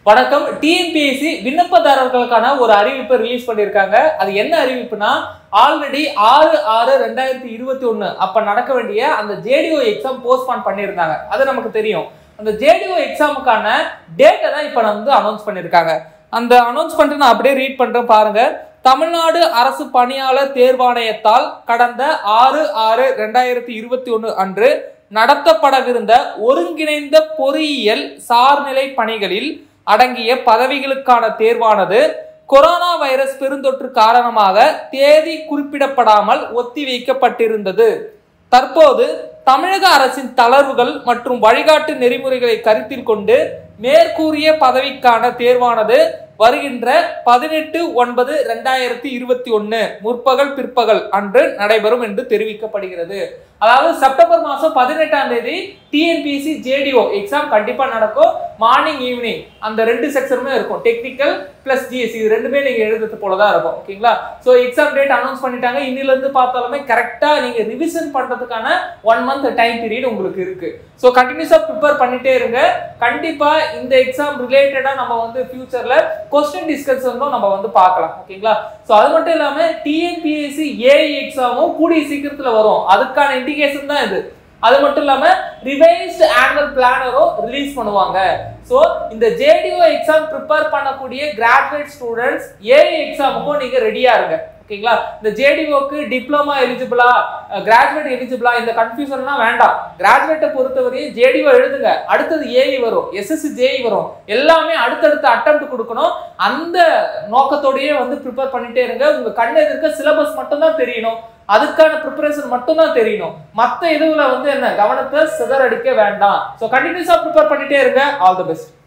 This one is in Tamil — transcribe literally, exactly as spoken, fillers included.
வணக்கம். டிஎன்பிஎஸ்சி விண்ணப்பதாரர்களுக்கான ஒரு அறிவிப்பை ரிலீஸ் பண்ணியிருக்காங்க. அது என்ன அறிவிப்புனா, ஆல்ரெடி ஆறு ஆறு ரெண்டாயிரத்தி இருபத்தி ஒன்னு அப்ப நடக்க வேண்டிய அந்த ஜேடிஓ எக்ஸாம் போஸ்ட்பான் பண்ணியிருந்தாங்க. அது நமக்கு தெரியும். அந்த ஜேடிஓ எக்ஸாமுக்கான டேட்டை தான் இப்ப வந்து அனௌன்ஸ் பண்ணியிருக்காங்க. அந்த அனௌன்ஸ் பண்ணிட்டு நான் அப்படியே ரீட் பண்றேன் பாருங்க. தமிழ்நாடு அரசு பணியாளர் தேர்வாணையத்தால் கடந்த ஆறு ஆறு ரெண்டாயிரத்தி இருபத்தி ஒன்னு அன்று நடத்தப்படவிருந்த ஒருங்கிணைந்த பொறியியல் சார்நிலை பணிகளில் அடங்கிய பதவிகளுக்கான தேர்வானது கொரோனா வைரஸ் பெருந்தொற்று காரணமாக தேதி குறிப்பிடப்படாமல் ஒத்திவைக்கப்பட்டிருந்தது. தற்போது தமிழக அரசின் தளர்வுகள் மற்றும் வழிகாட்டு நெறிமுறைகளை கருத்தில் கொண்டு மேற்கூறிய பதவிக்கான தேர்வானது வருகின்ற பதினெட்டு ஒன்பது ரெண்டாயிரத்தி இருபத்தி ஒன்னு முற்பகல் பிற்பகல் அன்று நடைபெறும் என்று தெரிவிக்கப்படுகிறது. அதாவது செப்டம்பர் மாசம் பதினெட்டாம் தேதி டிஎன்பிஎஸ்சி ஜேடிஓ எக்ஸாம் கண்டிப்பா நடக்கும். மார்னிங் ஈவினிங் அந்த ரெண்டு செக்ஷனுமே இருக்கும். டெக்னிக்கல் பிளஸ் ஜிஎஸ்சி இது ரெண்டுமே நீங்க எழுதுறது போலதான் இருக்கும். ஓகேங்களா? சோ எக்ஸாம் டேட் அனௌன்ஸ் பண்ணிட்டாங்க. இன்னில இருந்து பார்த்தாலுமே கரெக்டா நீங்க ரிவிஷன் பண்றதுக்கான ஒன் மந்த் டைம் பீரியட் உங்களுக்கு இருக்கு. சோ கண்டினியூஸா ப்ரிப்பேர் பண்ணிட்டே இருங்க. கண்டிப்பா இந்த எக்ஸாம் ரிலேட்டடா நம்ம வந்து ஃபியூச்சர்ல क्वेश्चन டிஸ்கஷனும் நம்ம வந்து பார்க்கலாம். ஓகேங்களா? சோ அது மட்டும் இல்லாம டிஎன்பிஎஸ்சி ஏஐ எக்ஸாமும் கூடிய சீக்கிரத்துல வரும். அதுக்கான இண்டிகேஷன் தான் இது. அது மட்டும் இல்லாம ரிவைஸ்ட் ஆனுவல் பிளானரும் ரிலீஸ் பண்ணுவாங்க. சோ இந்த ஜேடிஓ எக்ஸாம் ப்ரிப்பேர் பண்ணக்கூடிய கிராஜுவேட் ஸ்டூடெண்ட்ஸ் ஏஐ எக்ஸாமுக்கும் நீங்க ரெடியா இருங்க. ஓகேங்களா? இந்த ஜேடிஓக்கு டிப்ளமா எலிஜிபிளா கிராஜுவேட் எலிஜிபிளா இந்த கன்ஃபியூஷன்லாம் வேண்டாம். கிராஜுவேட்டை பொறுத்தவரையும் ஜேடிஓ எழுதுங்க. அடுத்தது ஏஐ வரும், எஸ்எஸ்சி ஜேஇ வரும். எல்லாமே அடுத்தடுத்த அட்டெம்ப்ட் கொடுக்கணும். அந்த நோக்கத்தோடயே வந்து ப்ரிப்பேர் பண்ணிட்டே இருங்க. உங்க கண்ணு எதிர்க்க சிலபஸ் மட்டும் தான் தெரியணும். அதுக்கான ப்ரிப்பரேஷன் மட்டும் தான் தெரியணும். மத்த இதுல வந்து என்ன கவனத்தை சிதறடிக்க வேண்டாம். சோ கண்டினியூஸா ப்ரிப்பேர் பண்ணிட்டே இருங்க. All the best.